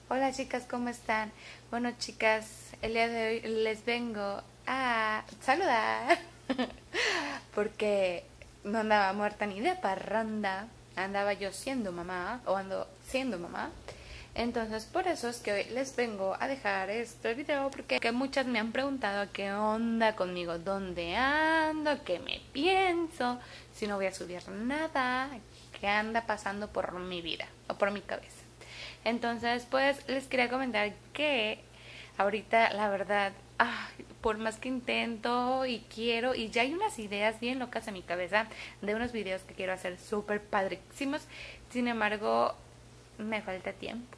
Hola chicas, ¿cómo están? Bueno chicas, el día de hoy les vengo a saludar porque no andaba muerta ni de parranda, andaba yo siendo mamá o ando siendo mamá. Entonces por eso es que hoy les vengo a dejar este video porque muchas me han preguntado qué onda conmigo, dónde ando, qué me pienso, si no voy a subir nada, qué anda pasando por mi vida o por mi cabeza. Entonces, pues les quería comentar que ahorita, la verdad, por más que intento y quiero, y ya hay unas ideas bien locas en mi cabeza de unos videos que quiero hacer súper padrísimos, sin embargo, me falta tiempo.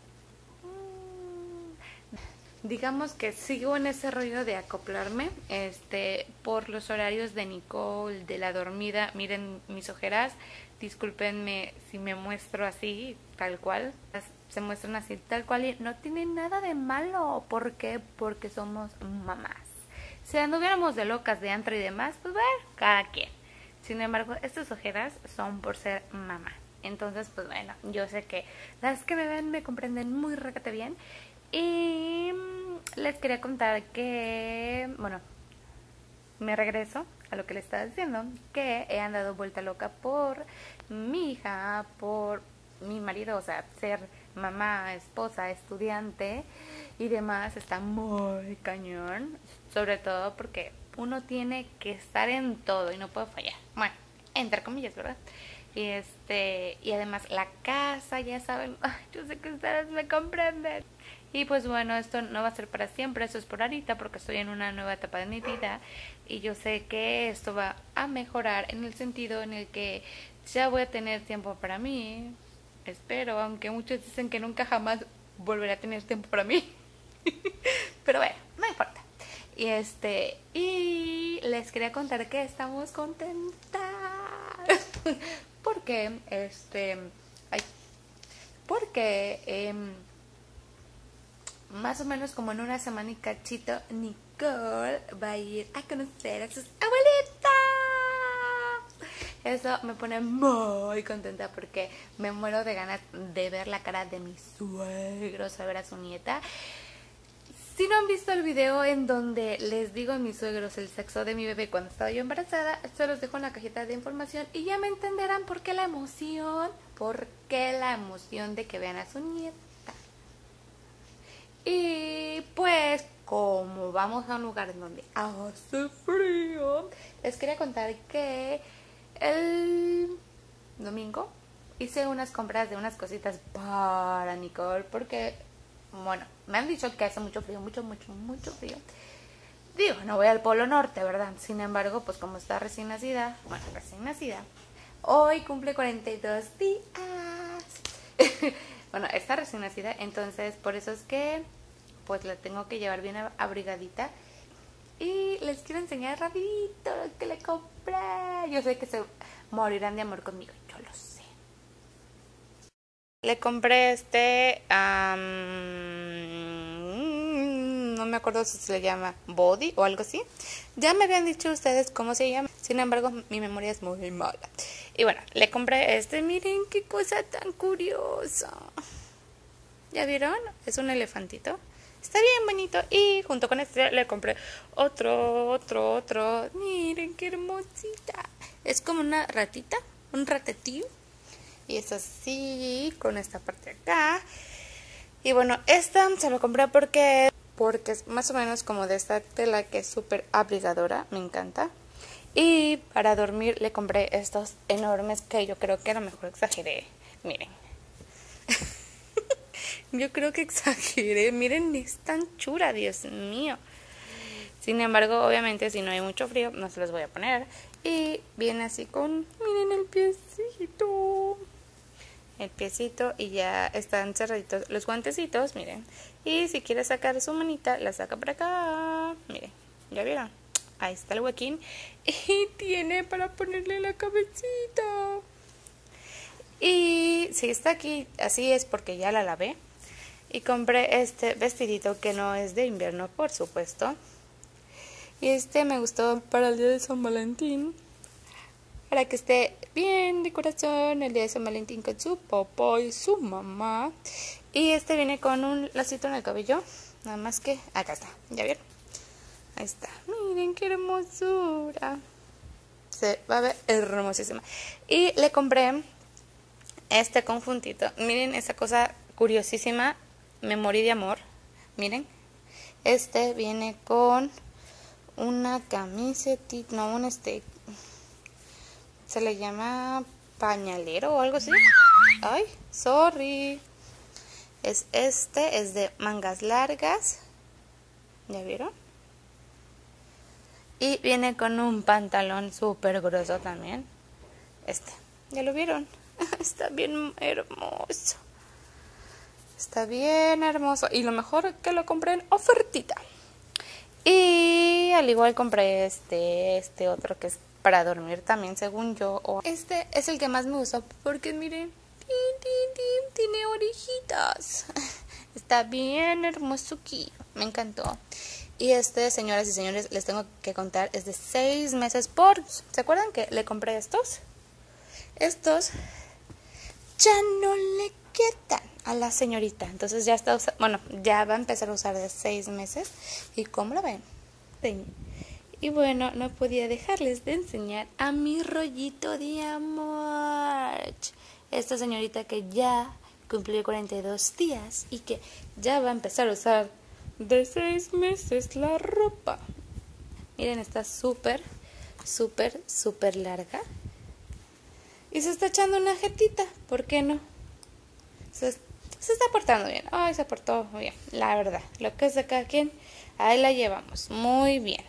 Digamos que sigo en ese rollo de acoplarme, por los horarios de Nicole, de la dormida. Miren mis ojeras, discúlpenme si me muestro así, tal cual. Se muestran así, tal cual, y no tiene nada de malo. ¿Por qué? Porque somos mamás. Si anduviéramos de locas de antro y demás, pues bueno, cada quien. Sin embargo, estas ojeras son por ser mamá. Entonces, pues bueno, yo sé que las que me ven me comprenden muy recate bien. Y les quería contar que, bueno, me regreso a lo que les estaba diciendo, que he andado vuelta loca por mi hija, por mi marido, o sea, ser mamá, esposa, estudiante y demás. Está muy cañón, sobre todo porque uno tiene que estar en todo y no puede fallar. Bueno, entre comillas, ¿verdad? Y además la casa, ya saben, yo sé que ustedes me comprenden. Y pues bueno, esto no va a ser para siempre, eso es por ahorita porque estoy en una nueva etapa de mi vida y yo sé que esto va a mejorar en el sentido en el que ya voy a tener tiempo para mí, espero, aunque muchos dicen que nunca jamás volveré a tener tiempo para mí. Pero bueno, no importa. Y les quería contar que estamos contentas porque más o menos como en una semana y cachito, Nicole va a ir a conocer a sus abuelitas. Eso me pone muy contenta porque me muero de ganas de ver la cara de mi suegro, a ver a su nieta. Si no han visto el video en donde les digo a mis suegros el sexo de mi bebé cuando estaba yo embarazada, se los dejo en la cajita de información y ya me entenderán por qué la emoción de que vean a su nieta. Y pues como vamos a un lugar en donde hace frío, les quería contar que el domingo hice unas compras de unas cositas para Nicole porque, bueno, me han dicho que hace mucho frío, mucho frío. Digo, no voy al Polo Norte, ¿verdad? Sin embargo, pues como está recién nacida, hoy cumple 42 días. Bueno, está recién nacida, entonces por eso es que pues la tengo que llevar bien abrigadita. Y les quiero enseñar rapidito lo que le compré. Yo sé que se morirán de amor conmigo, yo lo sé. Le compré no me acuerdo si se le llama body o algo así. Ya me habían dicho ustedes cómo se llama. Sin embargo, mi memoria es muy mala. Y bueno, le compré miren qué cosa tan curiosa. ¿Ya vieron? Es un elefantito. Está bien bonito. Y junto con le compré otro. Miren qué hermosita. Es como una ratita, un ratetío. Y es así, con esta parte acá. Y bueno, esta se lo compré porque es más o menos como de esta tela que es súper abrigadora. Me encanta. Y para dormir le compré estos enormes que yo creo que a lo mejor exageré. Miren. Yo creo que exageré. Miren, es tan chula, Dios mío. Sin embargo, obviamente, si no hay mucho frío, no se los voy a poner. Y viene así con, miren el piecito. El piecito y ya están cerraditos los guantecitos, miren. Y si quiere sacar su manita, la saca por acá. Miren, ¿ya vieron? Ahí está el huequín. Y tiene para ponerle la cabecita. Y si está aquí, así es porque ya la lavé. Y compré este vestidito que no es de invierno, por supuesto. Y me gustó para el día de San Valentín. Para que esté bien de corazón el día de San Valentín con su papá y su mamá. Y este viene con un lacito en el cabello. Nada más que acá está, ¿ya vieron? Ahí está, miren qué hermosura. Se va a ver hermosísima. Y le compré este conjuntito. Miren esa cosa curiosísima. Me morí de amor. Miren. Este viene con una camiseta, no, se le llama pañalero o algo así. Ay, sorry. Es de mangas largas. ¿Ya vieron? Y viene con un pantalón súper grueso también. ¿Ya lo vieron? Está bien hermoso. Está bien hermoso. Y lo mejor que lo compré en ofertita. Y al igual compré este otro que es para dormir también, según yo. Este es el que más me gustó porque miren, tiene orejitas. Está bien hermoso aquí. Me encantó. Y señoras y señores, les tengo que contar, es de 6 meses ¿se acuerdan que le compré estos? Estos ya no le quedan a la señorita. Entonces ya está ya va a empezar a usar de 6 meses. ¿Y cómo lo ven? Y bueno, no podía dejarles de enseñar a mi rollito de amor. Esta señorita que ya cumplió 42 días y que ya va a empezar a usar de 6 meses la ropa. Miren, está súper larga. Y se está echando una jetita, ¿por qué no? Se está portando bien. Ay, se portó bien, la verdad. Lo que es de cada quien, ahí la llevamos. Muy bien.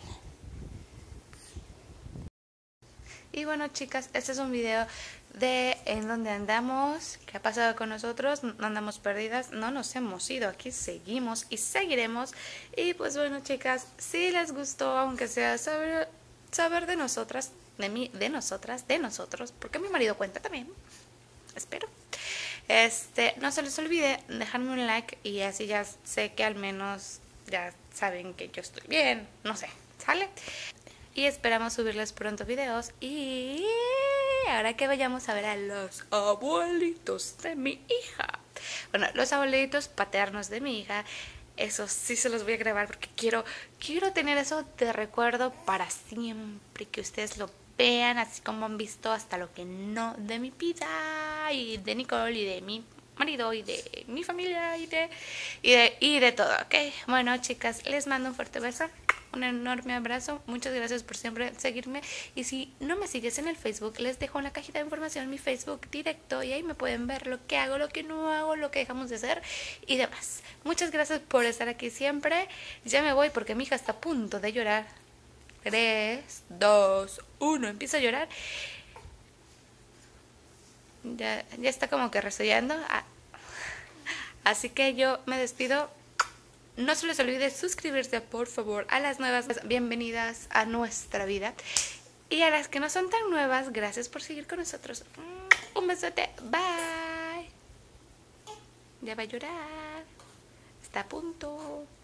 Y bueno, chicas, este es un video de en dónde andamos, qué ha pasado con nosotros. No andamos perdidas, no nos hemos ido, aquí seguimos y seguiremos. Y pues bueno, chicas, si les gustó, aunque sea saber de nosotras, de mí, de nosotros, porque mi marido cuenta también, espero. No se les olvide dejarme un like y así ya sé que al menos ya saben que yo estoy bien, no sé, ¿sale? Y esperamos subirles pronto videos. Y ahora que vayamos a ver a los abuelitos de mi hija. Bueno, los abuelitos paternos de mi hija. Eso sí se los voy a grabar porque quiero tener eso de recuerdo para siempre. Que ustedes lo vean así como han visto hasta lo que no de mi vida. Y de Nicole y de mi marido y de mi familia y de todo, ¿ok? Bueno, chicas, les mando un fuerte beso. Un enorme abrazo, muchas gracias por siempre seguirme. Y si no me sigues en el Facebook, les dejo en la cajita de información mi Facebook directo y ahí me pueden ver lo que hago, lo que no hago, lo que dejamos de hacer y demás. Muchas gracias por estar aquí siempre. Ya me voy porque mi hija está a punto de llorar. 3, 2, 1, empieza a llorar. Ya está como que resollando. Así que yo me despido. No se les olvide suscribirse, por favor, a las nuevas. Bienvenidas a nuestra vida. Y a las que no son tan nuevas, gracias por seguir con nosotros. Un besote. Bye. Ya va a llorar. Está a punto.